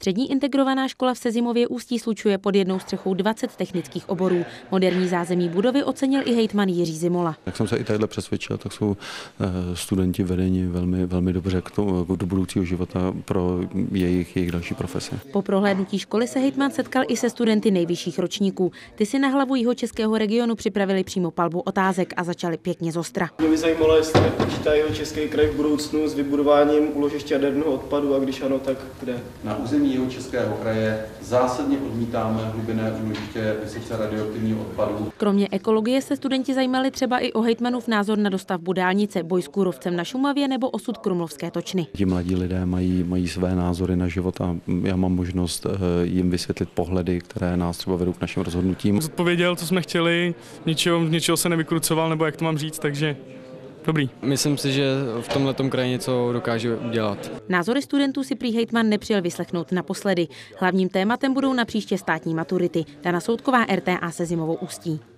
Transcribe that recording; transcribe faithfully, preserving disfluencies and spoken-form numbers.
Střední integrovaná škola v Sezimově Ústí slučuje pod jednou střechou dvacet technických oborů. Moderní zázemí budovy ocenil i hejtman Jiří Zimola. Jak jsem se i tadyhle přesvědčil, tak jsou studenti vedeni velmi, velmi dobře k tomu, do budoucího života pro jejich, jejich další profese. Po prohlédnutí školy se hejtman setkal i se studenty nejvyšších ročníků. Ty si na hlavu jihočeského regionu připravili přímo palbu otázek a začali pěkně zostra. Mě by zajímalo, jestli počítá Jihočeský kraj v budoucnu s vybudováním úložiště jaderného odpadu, a když ano, tak kde? Na území Jihočeského kraje zásadně odmítáme hlubinné úložiště vysoce radioaktivního odpadu. Kromě ekologie se studenti zajímali třeba i o hejtmanův názor na dostavbu dálnice, boj s kůrovcem na Šumavě nebo osud Krumlovské točny. Ti mladí lidé mají, mají své názory na život a já mám možnost jim vysvětlit pohledy, které nás třeba vedou k našim rozhodnutím. Zodpověděl, co jsme chtěli, ničeho, ničeho se nevykrucoval, nebo jak to mám říct, takže dobrý. Myslím si, že v tomhletom kraji něco dokáže udělat. Názory studentů si prý hejtman nepřijel vyslechnout naposledy. Hlavním tématem budou napříště státní maturity. Dana Soutková, R T A Sezimovou Ústí.